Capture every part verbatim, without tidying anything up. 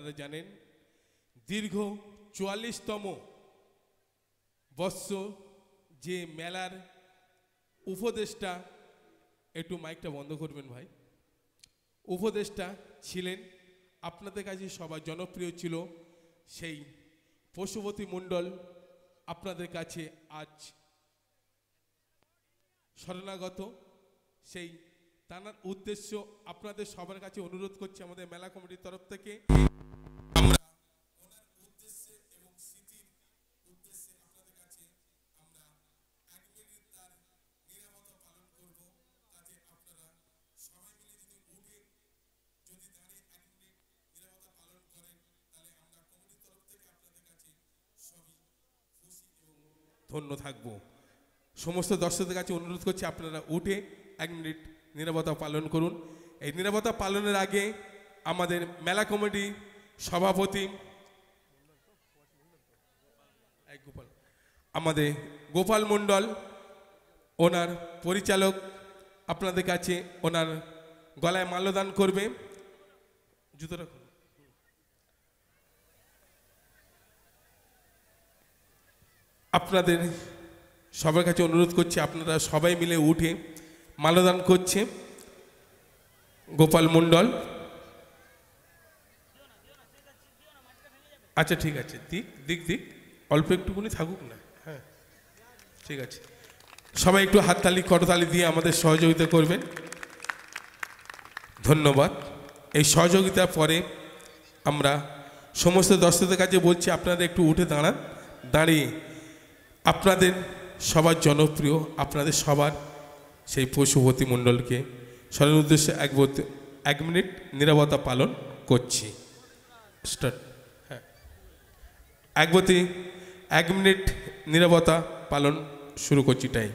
আপনারা জানেন দীর্ঘ চুয়াল্লিশতম বর্ষ যে মেলার উপদেষ্টা, একটু মাইকটা বন্ধ করবেন ভাই, উপদেষ্টা ছিলেন, আপনাদের কাছে সবার জনপ্রিয় ছিল সেই পশুপতি মণ্ডল আপনাদের কাছে আজ শরণাগত। সেই তার উদ্দেশ্য আপনাদের সবার কাছে অনুরোধ করছি আমাদের মেলা কমিটির তরফ থেকে আমরা ওনার উদ্দেশ্যে এবং স্মৃতির উদ্দেশ্যে আপনাদের কাছে আমরা এক মিনিট তার নিরাপত্তা পালন করব, তাতে আপনারা সবাই মিলে যদি উঠে যদি দাঁড়িয়ে এক মিনিট নিরাপত্তা পালন করেন তাহলে আমরা কমিটির তরফ থেকে আপনাদের কাছে সবই খুশি এবং ধন্য থাকব। সমস্ত দর্শকদের কাছে অনুরোধ করছি আপনারা উঠে এক মিনিট নিরাপত্তা পালন করুন। এই নিরাপত্তা পালনের আগে আমাদের মেলা কমিটি সভাপতি গোপাল আমাদের গোপাল মণ্ডল, ওনার পরিচালক আপনাদের কাছে ওনার গলায় মাল্যদান করবে। জুতো রাখুন। আপনাদের সবার কাছে অনুরোধ করছি আপনারা সবাই মিলে উঠে মাল্যদান করছে গোপাল মণ্ডল। আচ্ছা ঠিক আছে, দিক দিক দিক অল্প একটুকুনি থাকুক না। হ্যাঁ ঠিক আছে, সবাই একটু হাততালি করতালি দিয়ে আমাদের সহযোগিতা করবেন, ধন্যবাদ। এই সহযোগিতার পরে আমরা সমস্ত দর্শকদের কাছে বলছি আপনারা একটু উঠে দাঁড়ান, দাঁড়িয়ে আপনাদের সবার জনপ্রিয় আপনাদের সবার সেই পশুপতি মণ্ডলকে স্মরণের উদ্দেশ্যে এক এক মিনিট নিরাপত্তা পালন করছি। স্টার্ট। হ্যাঁ, একবতী এক মিনিট নিরাপত্তা পালন শুরু করছি। টাইম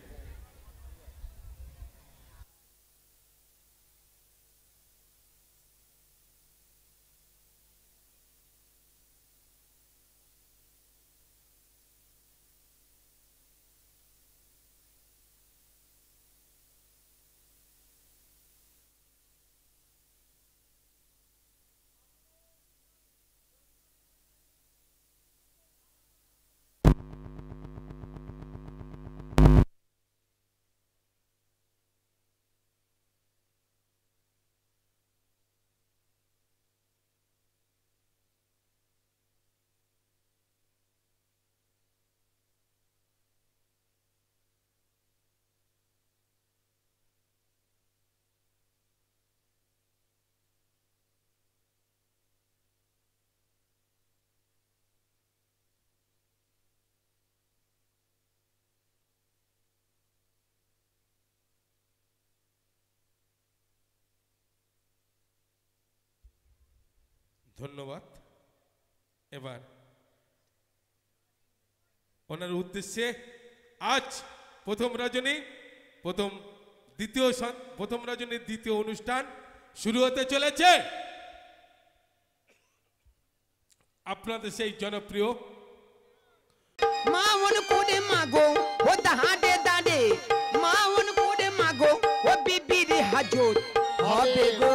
ধন্যবাদ। এবার ওনার উদ্দেশ্যে আজ প্রথম রজনী প্রথম দ্বিতীয় প্রথম রজনীর দ্বিতীয় অনুষ্ঠান শুরু হতে চলেছে। আপনাদের সেই জনপ্রিয় মাউন কোডে মাগো ও দাহাডে দাডে, মাউন কোডে মাগো ও বিবিরি হাজুর হবে গো।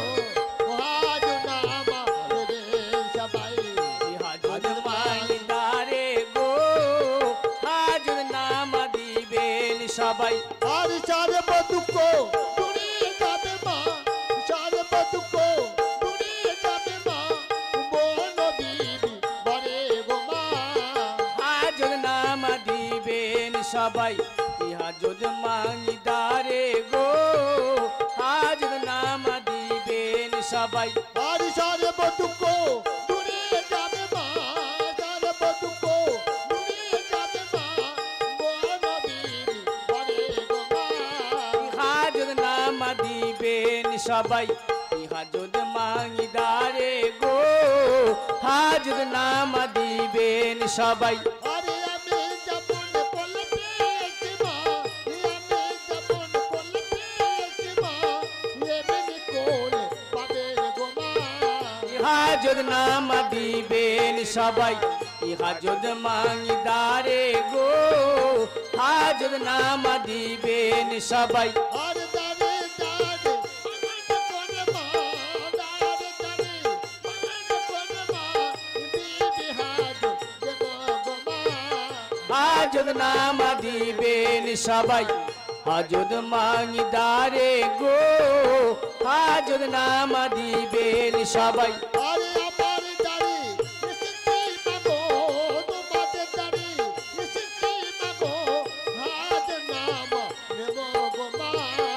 সবাই আর সারে বদুকো দুনিয়ে যাবে মা, সারে বদুকো দুনিয়ে যাবে মা, বন বিবি বরে গো মা। আজ নাম দিবেন সবাই ইহা যদ মাঙ্গিদারে গো, আজ নাম দিবেন সবাই আর সারে বদুকো দুনিয়ে যাবে মা, সারে বদুকো দুনিয়ে যাবে মা, বন বিবি বরে গো মা। ইহা যদ নাম দিবেন সবাই ইহা যদ মাঙ্গিদারে গো, হাজর নাম দিবেন সবাই। আরে আমি যাবন পলে পেয়েছি মা, আমি যাবন পলে পেয়েছি মা, এমনি করে পাবে গো মা। ইহা যদ নাম দিবেন সবাই ইহা যদ মাঙ্গিদারে গো, হাজর নাম দিবেন সবাই। আর দারে দারে করে মা, দারে দারে করে হাজত নামা দিবেন সবাই হাজত মাঙি দারে গো হাজত নামা দিবেন সবাই আরে আমার দাড়ি এসেছি মাগো তোমাদের দাড়ি এসেছি মাগো হাত নাম নেব গো মা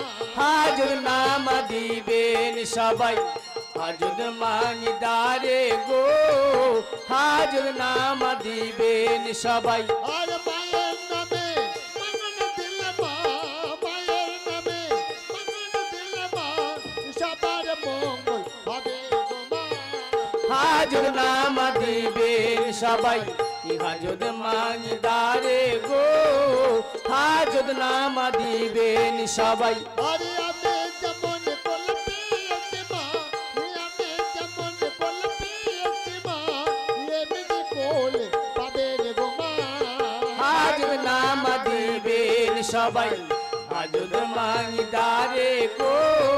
হাজত নামা দিবেন সবাই হাজত মাঙি দারে গো হাজত নামা দিবেন সবাই আর মায়ের নামে মাগন দিলে মা মায়ের নামে মাগন দিলে মা সবার মঙ্গল হবে গো মা হাজত নামা দিবেন সবাই হাজত মাঙি দারে গো হাজত নামা দিবেন সবাই আরে আমি যেমন কলপিয়েছি মা আমি যেমন কলপিয়েছি মা এমনি কোলে পাবে রে গো মা হাজত নামা দিবেন সবাই হাজত মাঙি দারে গো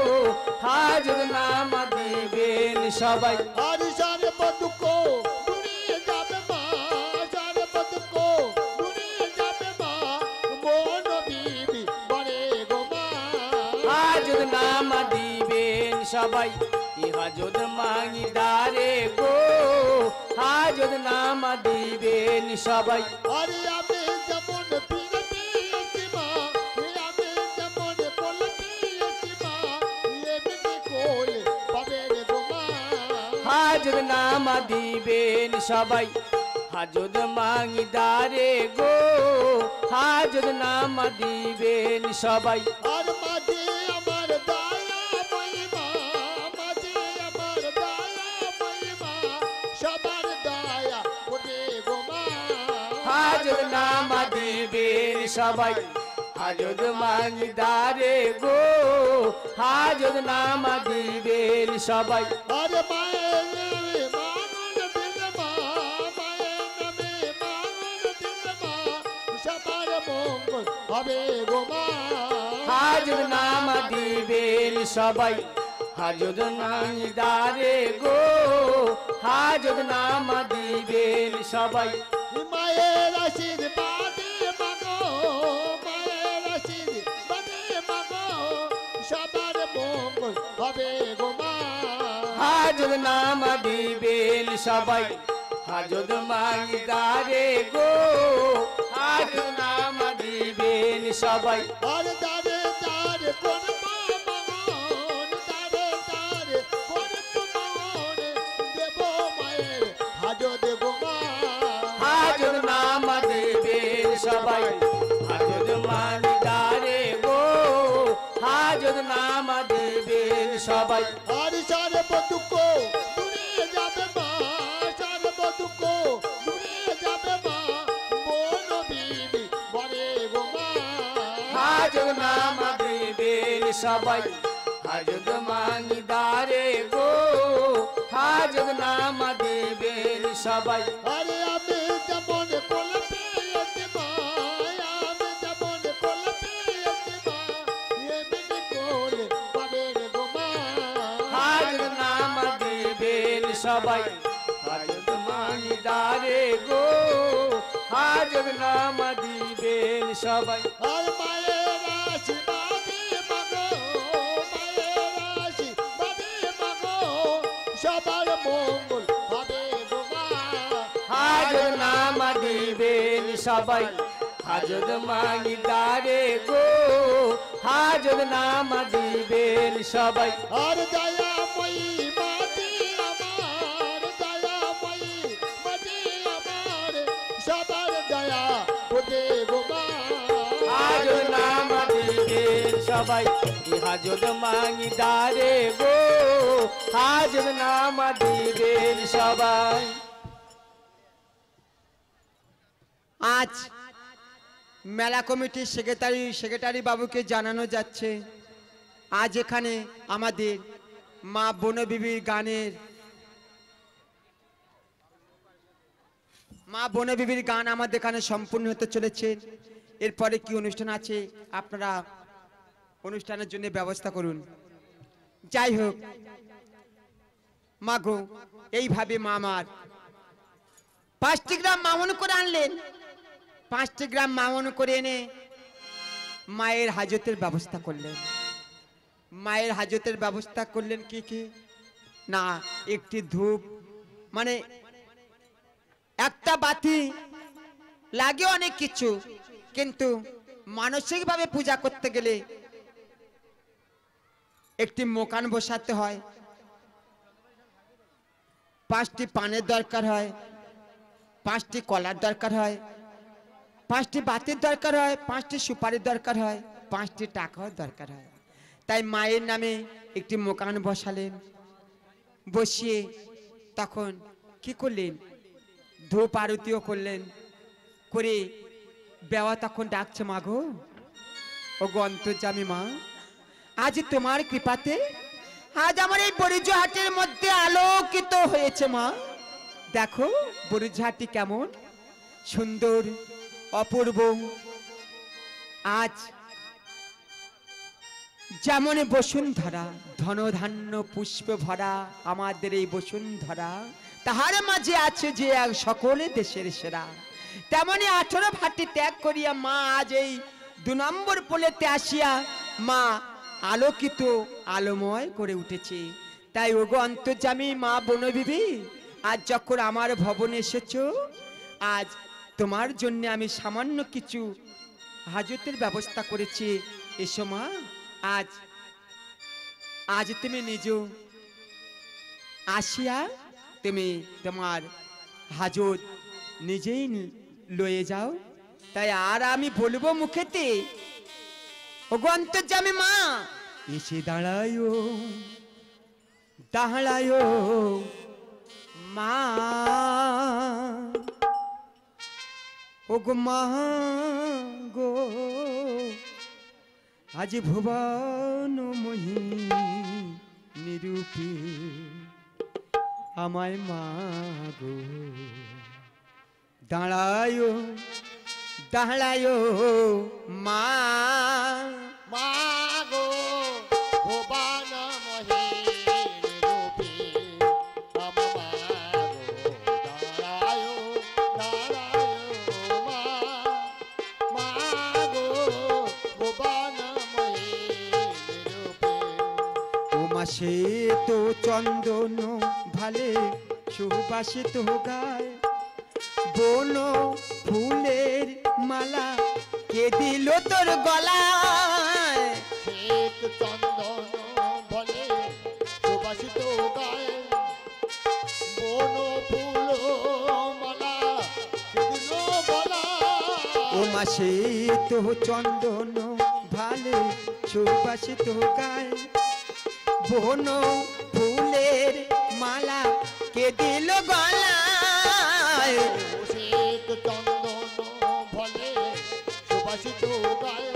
হাজত নামা দিবেন সবাই আরে সারে বদুকো দুনিয়ে যাবে মা সারে বদুকো দুনিয়ে যাবে মা মন বিবি বড়ে গো মা হাজত নামা দিবেন সবাই হাজত মাঙি দারে গো হাজত নামা দিবেন সবাই আরে আমি যেমন ফিরে পেয়েছি মা আমি যেমন কোলে পেয়েছি মা এমনি কোলে পাবে রে গো মা হাজত নামা দিবেন সবাই হাজত মাঙি দারে গো হাজত নামা দিবেন সবাই আর মাঝে আমার দয়া মহিমা মাঝে আমার দয়া মহিমা সবার দয়া ওঠে গো মা হাজত নামা দিবেন সবাই হাজত মাঙি দারে গো হাজত নামা দিবেন সবাই আরে মায়ের নামে মাগন দিলে মা মায়ের নামে মাগন দিলে মা সবার মঙ্গল হবে গো মা হাজত নামা দিবেন সবাই হাজত মাঙি দারে গো হাজত নামা দিবেন সবাই মায়ের আশীর্বাদে মাগো মায়ের আশীর্বাদে মাগো সবার মঙ্গল হবে গো মা হাজত নামা দিবেন সবাই হাজত মাঙি দারে গো হাজত নামা দিবেন সবাই আর দারে দারে কোন মাগন দারে দারে কোন মাগন দেব মায়ের হাজত গো মা হাজত নামা দিবেন সবাই হাজত মাঙি দারে গো হাজত নামা দিবেন সবাই আর সারে বদুকো দূরে যাবে মা সারে বদুকো দূরে যাবে মা বোন বিবি বরে গো মা হাজত নামা দিবেন সবাই হাজত মাঙি দারে গো হাজত নামা দিবেন সবাই আরে আমি যেমন কোলে পেয়েছি মা আমি যেমন কোলে পেয়েছি মা এমনি কোলে পাবে রে গো মা হাজত নামা দিবেন সবাই হাজত মাঙি দারে গো হাজত নামা দিবেন সবাই আর মায়ের আশীর্বাদে মাগো মায়ের আশীর্বাদে মাগো সবার মঙ্গল হবে গো মা হাজত নামা দিবেন সবাই হাজত মাঙি দারে গো হাজত নামা দিবেন সবাই আর দয়াময়ী মাটি আমার দয়াময়ী মাটি আমার সবার দয়া ওঠে গো মা হাজত নামা দিবেন সবাই হাজত মাঙি দারে গো হাজত নামা দিবেন সবাই আজ মেলা কমিটির সেক্রেটারি সেক্রেটারি বাবুকে জানানো যাচ্ছে আজ এখানে আমাদের মা বনবিবির গানের মা বনবিবির গান আমাদের এখানে সম্পূর্ণ হতে চলেছে। এরপরে কি অনুষ্ঠান আছে আপনারা অনুষ্ঠানের জন্য ব্যবস্থা করুন। যাই হোক মাগো, এইভাবে মা আমার পাঁচটি গ্রাম মামন করে আনলেন, পাঁচটি গ্রাম মামন করে এনে মায়ের হাজতের ব্যবস্থা করলেন। মায়ের হাজতের ব্যবস্থা করলেন কি কি না, একটি ধূপ মানে একটা বাতি লাগে অনেক কিছু, কিন্তু মানসিকভাবে পূজা করতে গেলে একটি মোকান বসাতে হয়, পাঁচটি পানের দরকার হয়, পাঁচটি কলার দরকার হয়, পাঁচটি বাতির দরকার হয়, পাঁচটি সুপারির দরকার হয়, পাঁচটি টাকাও দরকার হয়। তাই মায়ের নামে একটি মোকান বসালেন। বসিয়ে তখন কি করলেন, ধূপ আরতিও করলেন। করে বেওয়া তখন ডাকছে, মা গো, ও গো অন্তর্যামী মা, আজ তোমার কৃপাতে আজ আমার এই বরিজহাটের মধ্যে আলোকিত হয়েছে মা। দেখো বরিজহাটটি কেমন সুন্দর অপূর্ব। আজ যেমন বসুন্ধরা, ধনধান্য পুষ্প ভরা আমাদের এই বসুন্ধরা, তাহার মাঝে আছে যে এক সকলে দেশের সেরা। তেমনি আঠারো ভাটি ত্যাগ করিয়া মা আজ এই দু নম্বর পোলেতে আসিয়া মা আলোকিত আলোময় করে উঠেছে। তাই ওগো অন্তর্যামী মা বনবিবি, আজ যখন আমার ভবনে এসেছো, আজ তোমার জন্য আমি সামান্য কিছু হাজতের ব্যবস্থা করেছি। এসো মা, আজ আজ তুমি নিজ আসিয়া তুমি তোমার হাজত নিজেই লয়ে যাও। তাই আর আমি বলবো মুখেতে, ওগো অন্তর্যামী মা, এসে দাঁড়ায়ো দাঁড়ায়ো মা, ওগো মা গো, আজ ভুবন মহি নিরূপে আমায় মা গো, দাঁড়ায়ো দাঁড়ায়ো মা। মাগো ভুবন মহিরূপে আমাগো, দাঁড়ায়ো দাঁড়ায়ো মা। মাগো ভুবন মহিরূপে ও মাসে তো চন্দন ভালে সুবাসিত গায়, বন ফুলের মালা কে দিল তোর গলায়। শ্বেত চন্দন বলে সুবাসিত গায়ে, বন ফুল মালা সেদিন বলা। ও মাসে তো চন্দন ভালে সুবাসিত গায়, বন ফুলের মালা কে দিল গলায়। শ্বেত চন্দন বলে সুবাসিত গায়ে,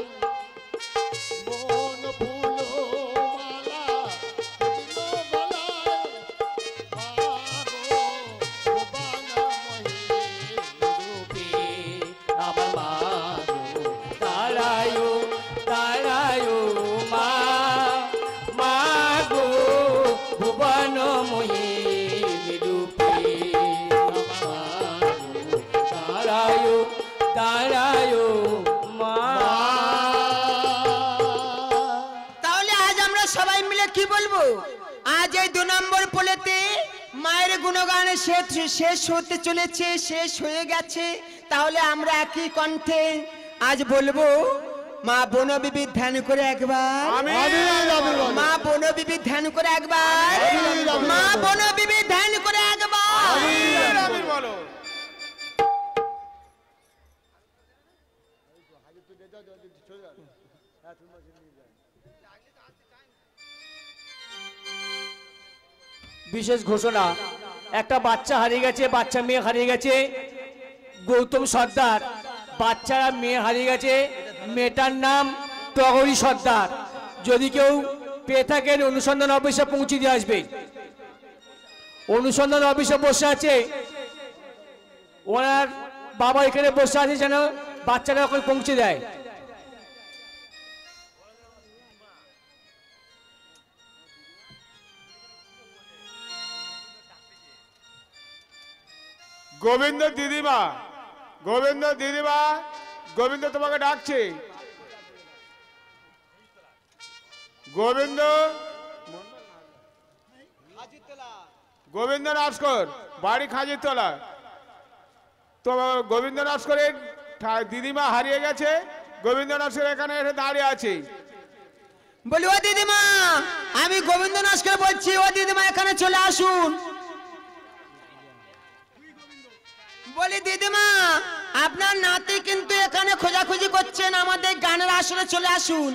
বন ফুল মালা সেদিন বলায়। মাগো ভুবন মহিরূপে আমার মা গো, দাঁড়ায়ো দাঁড়ায়ো মা, মা গো ভুবন মহিরূপে আমার মা গো, দাঁড়ায়ো দাঁড়ায়ো মা। তাহলে আজ আমরা সবাই মিলে কি বলবো, আজ এই দু নম্বর পোলেতে মায়ের গুণগান শেষ শেষ হতে চলেছে, শেষ হয়ে গেছে। তাহলে আমরা একই কণ্ঠে আজ বলবো, মা বনবিবি ধ্যান করে একবার, মা বনবিবি ধ্যান করে একবার, মা বনবিবি ধ্যান করে একবার। বলো বিশেষ ঘোষণা, একটা বাচ্চা হারিয়ে গেছে, বাচ্চা মেয়ে হারিয়ে গেছে। গৌতম সর্দার, বাচ্চারা মেয়ে হারিয়ে গেছে, মেয়েটার নাম টগরী সর্দার। যদি কেউ পেয়ে থাকেন অনুসন্ধান অফিসে পৌঁছে দিয়ে আসবে। অনুসন্ধান অফিসে বসে আছে, ওনার বাবা এখানে বসে আছে, যেন বাচ্চারা ওখানে পৌঁছে দেয়। গোবিন্দ দিদিমা, গোবিন্দ দিদিমা, গোবিন্দ তোমাকে ডাকছে। গোবিন্দ, গোবিন্দ নস্কর, বাড়ি খাজিরতলা। তো গোবিন্দ নস্করের দিদিমা হারিয়ে গেছে। গোবিন্দ নস্কর এখানে এসে দাঁড়িয়ে আছে। বলি ও দিদিমা, আমি গোবিন্দ নস্কর বলছি, ও দিদিমা এখানে চলে আসুন। বলি দিদিমা, আপনার নাতি কিন্তু এখানে খোঁজাখুঁজি করছেন, আমাদের গানের আসরে চলে আসুন।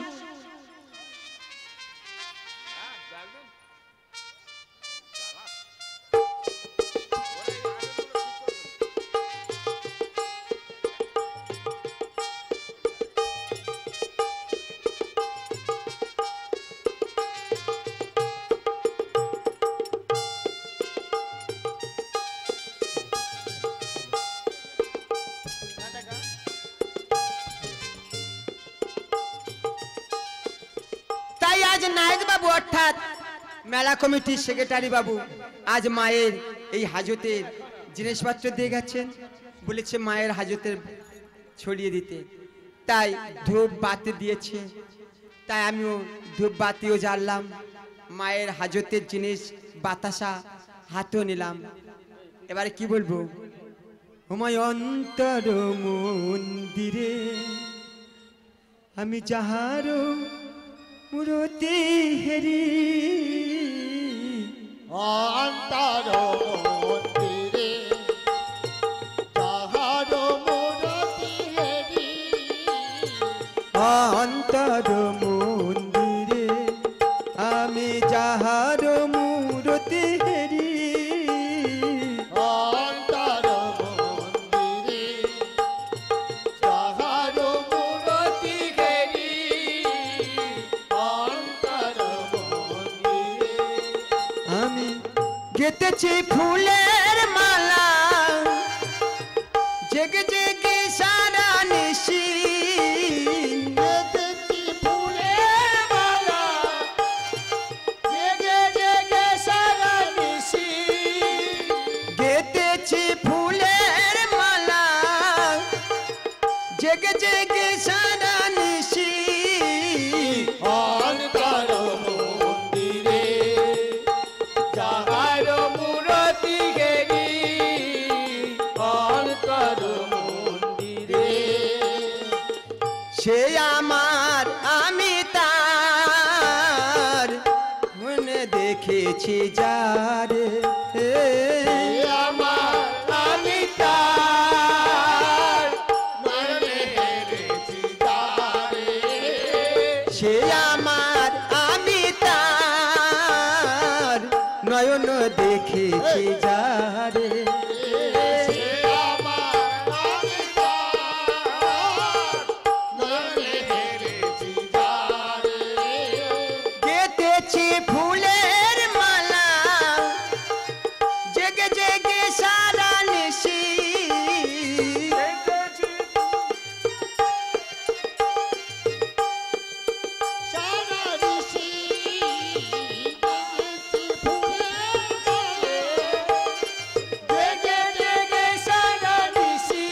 আজ নায়ক বাবু অর্থাৎ মেলা কমিটির সেক্রেটারি বাবু আজ মায়ের এই হাজতের জিনিসপত্র দিয়ে গেছেন, বলেছে মায়ের হাজতের ছড়িয়ে দিতে, তাই ধূপ বাতি দিয়েছে। তাই আমিও ধূপ বাতিও জ্বাললাম, মায়ের হাজতের জিনিস বাতাসা হাতেও নিলাম। এবারে কি বলবো? হুমায় অন্তর মন্দিরে আমি যাহারো মুরতি হেরি, অন্তর মন্দিরে যাহার মূরতি হেরি, অন্তর মন্দিরে আমি যাহার মুরতি হেরি, অন্তর মন্দিরে যাহার মূরতি হেরি, অন্তর মন্দিরে আমি গেতেছি ফুলের মালা, জেগে জেগে সারা নিশি, গেতেছি ফুলের মালা, জেগে জেগে সারা নিশি, গেতেছি ফুলের মালা, জেগে জেগে সারা নিশি, অন্তর মন্দিরে যাহার মূরতি হেরি, অন্তর মন্দিরে সে আমার আমি তার মনে দেখেছি যারে, আমার আমি তার মনে হেরেছি তারে, সে আমার আমি তার নয়ন দেখেছি যারে, সে আমার আমি তার মনে হেরেছি তারে, গেতেছি ফুলের মালা, জেগে জেগে সারা নিশি, সারা ঋষি দেখেছি ফুলের মালে, জেগে জেগে সারা ঋষি,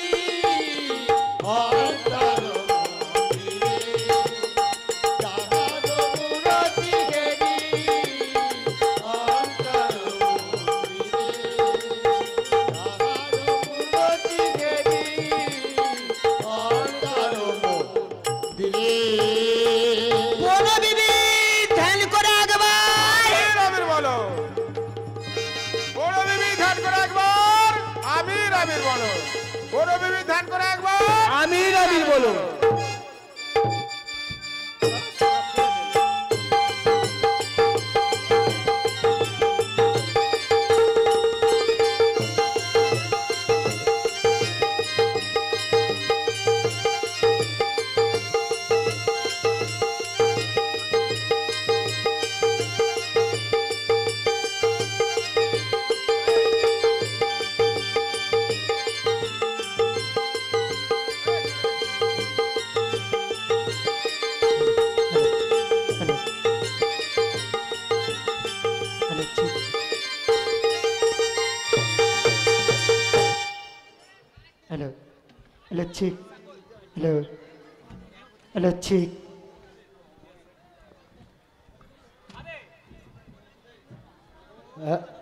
অন্তর মন্দিরে যাহার মূরতি হেরি, অন্তর মন্দিরে যাহার মূরতি হেরি, অন্তর মন্দিরে বলো বিবি ধ্যান করে একবার, আমির বলো, বড় বিবি ধ্যান করে একবার। আমির আমির বলো, বড় বিবি ধ্যান করে একবার। আমির আমির বলো। হ্যালো হ্যালো ঠিক হ্যালো হ্যালো ঠিক আ-